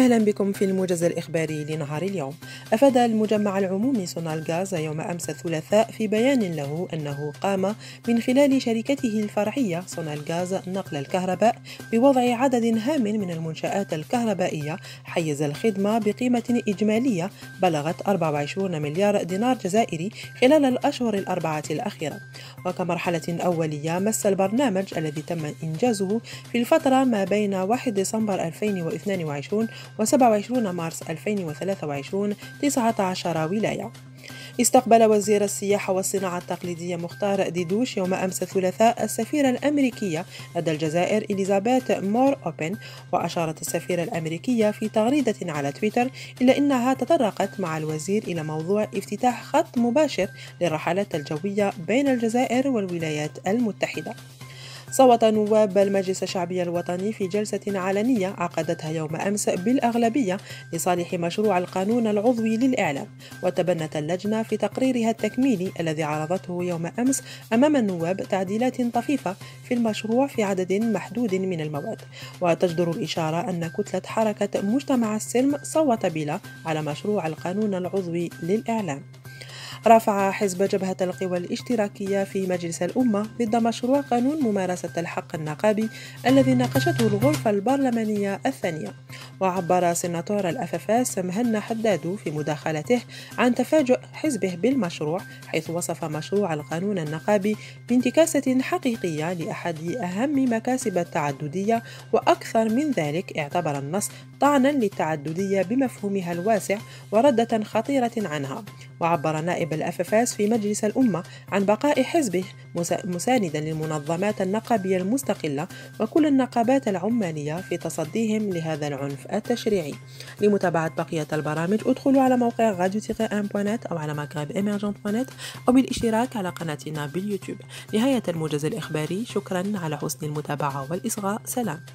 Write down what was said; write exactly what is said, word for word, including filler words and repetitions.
أهلا بكم في الموجز الإخباري لنهار اليوم. أفاد المجمع العمومي سونالغاز يوم أمس الثلاثاء في بيان له أنه قام من خلال شركته الفرعية سونالغاز نقل الكهرباء بوضع عدد هام من المنشآت الكهربائية حيز الخدمة بقيمة إجمالية بلغت أربعة وعشرين مليار دينار جزائري خلال الأشهر الأربعة الأخيرة. وكمرحلة أولية مس البرنامج الذي تم إنجازه في الفترة ما بين واحد ديسمبر ألفين واثنين وعشرين و سبعة وعشرين مارس ألفين وثلاثة وعشرين تسعة عشر ولاية. استقبل وزير السياحة والصناعة التقليدية مختار ديدوش يوم أمس الثلاثاء السفيرة الأمريكية لدى الجزائر إليزابيث مور أوبن. وأشارت السفيرة الأمريكية في تغريدة على تويتر إلى أنها تطرقت مع الوزير إلى موضوع افتتاح خط مباشر للرحلات الجوية بين الجزائر والولايات المتحدة. صوت نواب المجلس الشعبي الوطني في جلسة علنية عقدتها يوم أمس بالأغلبية لصالح مشروع القانون العضوي للإعلام. وتبنت اللجنة في تقريرها التكميلي الذي عرضته يوم أمس أمام النواب تعديلات طفيفة في المشروع في عدد محدود من المواد. وتجدر الإشارة أن كتلة حركة مجتمع السلم صوت بلا على مشروع القانون العضوي للإعلام. رفع حزب جبهة القوى الاشتراكية في مجلس الأمة ضد مشروع قانون ممارسة الحق النقابي الذي ناقشته الغرفة البرلمانية الثانية. وعبر سيناتور الأففاس مهنا حداد في مداخلته عن تفاجؤ حزبه بالمشروع، حيث وصف مشروع القانون النقابي بانتكاسة حقيقية لأحد أهم مكاسب التعددية، وأكثر من ذلك اعتبر النص طعنا للتعددية بمفهومها الواسع وردة خطيرة عنها. وعبر نائب الأففاس في مجلس الأمة عن بقاء حزبه مساندا للمنظمات النقابية المستقلة وكل النقابات العمالية في تصديهم لهذا العنف التشريعي. لمتابعة بقية البرامج ادخلوا على موقع راديو تيغي ان بوان نت أو على مغرب إميرجون بوان نت أو بالاشتراك على قناتنا باليوتيوب. نهاية الموجز الإخباري، شكرا على حسن المتابعة والإصغاء، سلام.